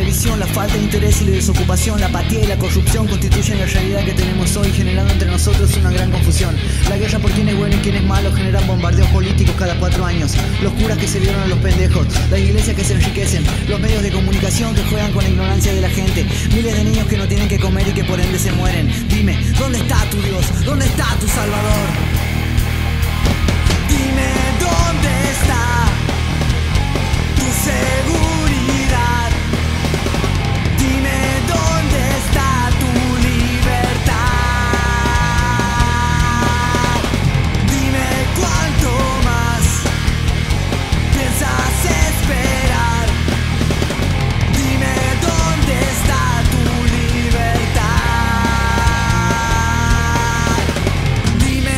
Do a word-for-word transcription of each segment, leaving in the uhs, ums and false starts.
revisión, la falta de interés y la desocupación, la apatía y la corrupción constituyen la realidad que tenemos hoy, generando entre nosotros una gran confusión. La guerra por quién es bueno y quién es malo generan bombardeos políticos cada cuatro años. Los curas que se vieron a los pendejos, las iglesias que se enriquecen, los medios de comunicación que juegan con la ignorancia de la gente, miles de niños que no tienen que comer y que por ende se mueren. Dime, ¿dónde está tu Dios? ¿Dónde está tu Salvador? Dime, ¿dónde está tu seguridad? Dime, ¿dónde está tu libertad? Dime, ¿cuánto más piensas esperar? Dime, ¿dónde está tu libertad? Dime,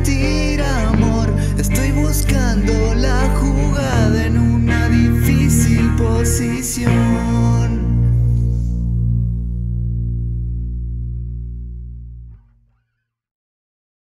ti.